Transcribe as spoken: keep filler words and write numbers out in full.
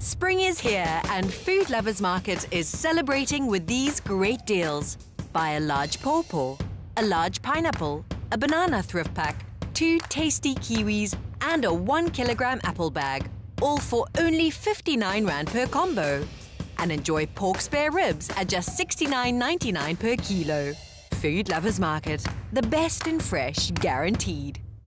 Spring is here and Food Lovers Market is celebrating with these great deals. Buy a large pawpaw, a large pineapple, a banana thrift pack, two tasty kiwis and a one kilogram apple bag, all for only fifty-nine rand per combo. And enjoy pork spare ribs at just sixty-nine ninety-nine per kilo. Food Lovers Market, the best in fresh guaranteed.